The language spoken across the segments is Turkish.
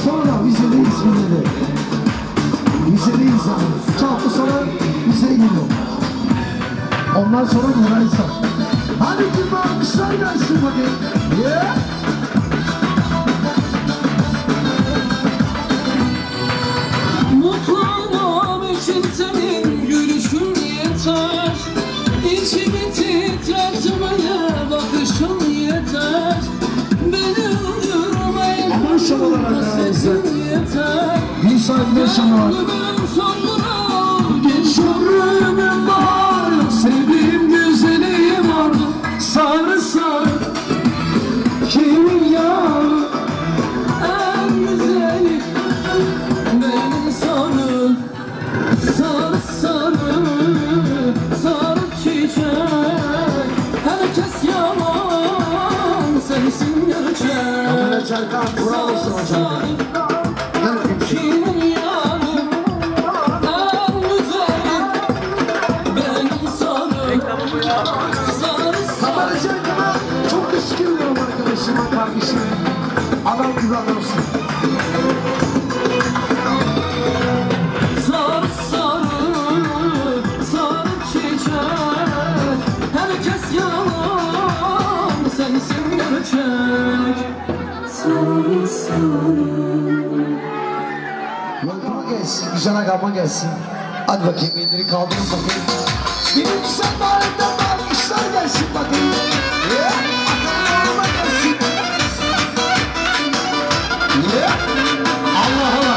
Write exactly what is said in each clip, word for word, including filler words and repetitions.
sonra vizedeyiz vizede. Vizedeyiz abi. İki hafta sonra vize geliyor. Ondan sonra Nuraysa. Hadi kim almışlar gelsin bakayım. Yeah. Mutlu olmam için senin gülüşün yeter. İçimi titretmeye bakışın yeter. Beni öldürmeye sesin yeter. Bir saat yaşama var. Geç ömrümün var. Sevdiğim güzelim var. Sarı sarı kimin yağı en güzeli benim sarı. Sarı sarı sarı çiçek. Herkes yalan sensin gerçek. Kamera Çarkan bravo sana Çarkan. Kimin yağı en güzeli benim sarı. Sarı Kamera Çarkan'a çok teşekkür ediyorum arkadaşıma, kardeşime. Adam gibi adamsın. sarı sarı sarı çiçek. Herkes yalan sensin gerçek. Sarı sarı. Welcome gelsin, güzel agama gelsin. Hadi bakayım, elleri kaldırın bakayım. Benim güzel mahallemden alkışlar gelsin bakayım. Yeah, akıllarıma gelsin. Yeah, Allah Allah.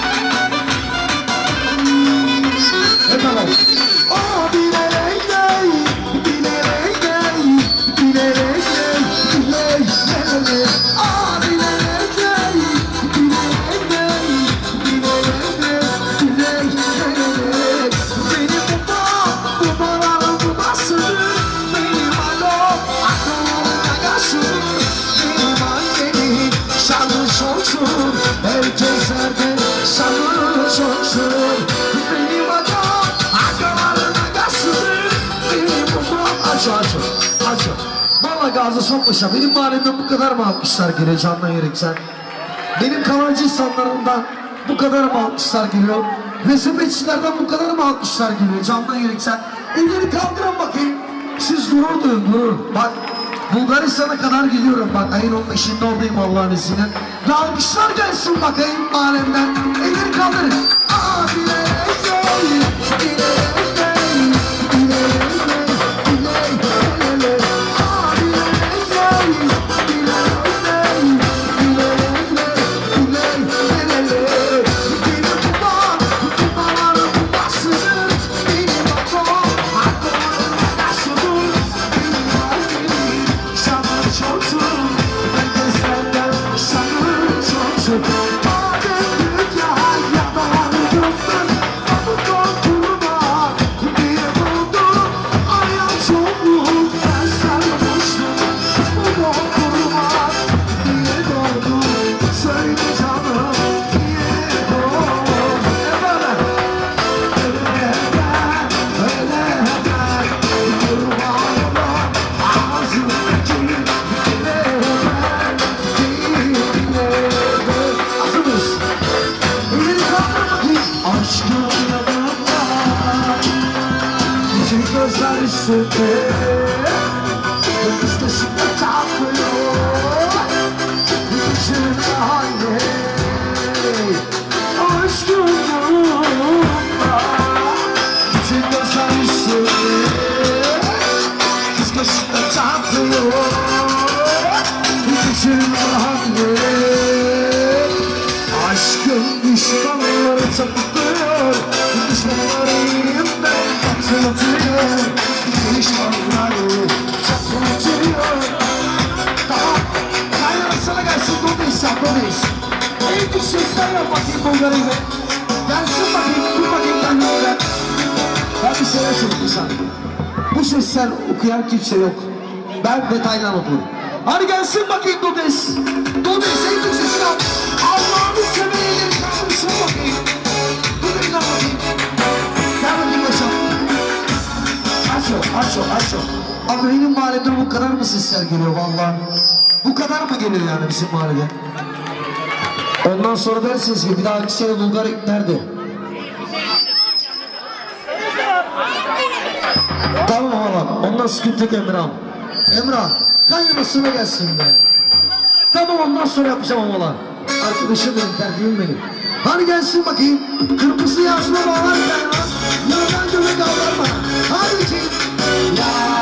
Ne kadar? Oh, bilerek gel, bilerek gel, bilerek gel, bilerek gel. Ah, bilerek gel, bilerek gel, bilerek gel, bilerek gel. Benim babam, babalarım babasıdır. Benim anam, akıllarına gasıdır. Benim annemin şanı çoktur. Herkeslerden şanı çoktur. Benim anam, akıllarına gasıdır. Benim babam acı acı, acı. Valla gazı sokmuşlar. Benim mahallemden bu kadar mı alkışlar geliyor canına yüreksen? Benim Kavancı insanlarımdan bu kadar mı alkışlar geliyor? Ve sepetçilerden bu kadar mı alkışlar geliyor canına yüreksen? Elleri kaldırın bakayım. Siz gurur duyun, gurur. Bak Bulgaristan'a kadar gidiyorum bak. Ayın on beşinde oradayım Allah'ın izniyle. Ve alkışlar gelsin bakayım mahallemden. Elleri kaldırın. Aa, bilerek değil, bilerek değil, bilerek değil, bilerek değil. Aa, bilerek değil, bilerek değil, bilerek değil, bilerek değil. Benim babam, babalarım babasıdır. Benim babam, akıllarına gasıdır. Benim annemin şanı çoktur. Herkeslerden şanı çoktur. Madem dünya yalan yoktur, bu korkulma diye buldum. Ayağım çoğunluk ben sarmıştım. Bu korkulma diye doğdum. Söyle canım niye doğdum? Efendim? Öyle ben, öyle ben. Kurbanıma ağzımdaki dile ben, dile ben. Hazır mıyız? Elini kaldır bakayım. Aşkın yanımda, bütün gözler üstünde. Kız kaşıkla çarpıyor, bütün mahalle. Aşkın yanımda, bütün gözler üstünde. Kız kaşıkla çarpıyor, bütün mahalle. Aşkın düşmanları çapıtıyor, düşmanları elimden atlatıyor. Düşmanları çapıtıyor. Tamam, kaynar sana gelsin, buradayız sen, buradayız. En küçük sesler yap bakayım Bulgar'ıyla. Gelsin bakayım, dur bakayım ben de. Ben bir şeyler söyleyeyim sana. Bu sesler okuyan kimse yok. Ben detaydan okurum. Hadi gelsin bakayım Dodes. Dodes en küçük sesini al. Allah'ını seveyim. Kalmışsın bakayım. Dodes'den bakayım. Gel bakayım yaşam. Aç o, aç o, aç o. Abi benim mahallemde bu kadar mı sesler geliyor vallahi? Bu kadar mı geliyor yani bizim mahallede? Ondan sonra dersiniz ki bir dahaki sene Bulgar nerede? Tamam oğlum, ondan sıkıntı yok Emrah'ım. Emrah, kaynanasına gelsin be. Tamam, ondan sonra yapacağım oğlan. Arkadaşım benim, tercihim benim. Hadi gelsin bakayım, kırmızı yazma bağlarken ha. Yandan göbek avlarma. Hadi bakayım. Ya.